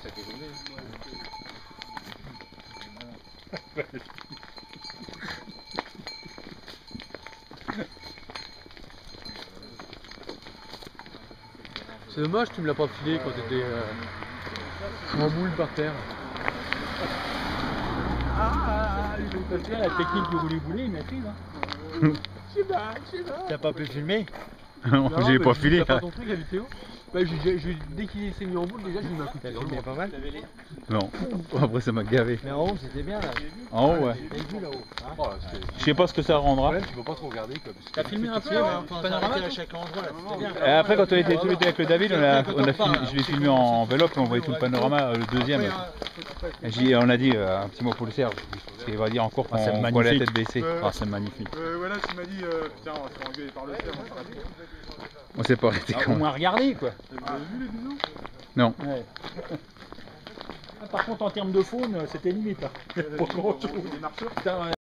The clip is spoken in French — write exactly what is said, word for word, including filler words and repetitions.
sac est tombé. C'est dommage, tu me l'as pas filé quand t'étais euh, en boule par terre. Ah, il fait la technique du roulé-boulé, il m'a pris là. Je sais pas, je sais pas. T'as pas pu filmer? Non, j'ai pas filé. T'as pas ton truc, la vidéo? Bah, j'ai, j'ai, dès qu'il s'est mis en boule, déjà, j'ai mis un coup de T'as pied. filmé pas mal? Non, après ça m'a gavé. Mais en haut, c'était bien là. En haut, ouais. T'as vu là-haut? Hein? Oh, là, c'était- Je sais pas ce que ça rendra. Ouais, tu peux pas trop regarder quoi. parce que- T'as filmé un peu Ouais, là, on s'est panorama arrêté à chaque endroit là, c'était bien. Et après, quand on était tous les deux avec le David, on a, on a filmé, je l'ai filmé en enveloppe et on voyait tout le panorama, euh, le deuxième. Et j'ai- on a dit euh, un petit mot pour le Serge, parce qu'il va dire encore qu'on Ah, c'est qu'on voit la magnifique. tête baissée. Ah, c'est magnifique. Euh, voilà, tu m'as dit, euh, tiens, on va se faire engueuler par le fer. On s'est pas arrêté Au quand même. moins regarder quoi. Vous avez vu les bisous? Non. Ouais. Ah, par contre en termes de faune, c'était limite. Hein. Pour grand chose. Des marcheurs. Putain, ouais.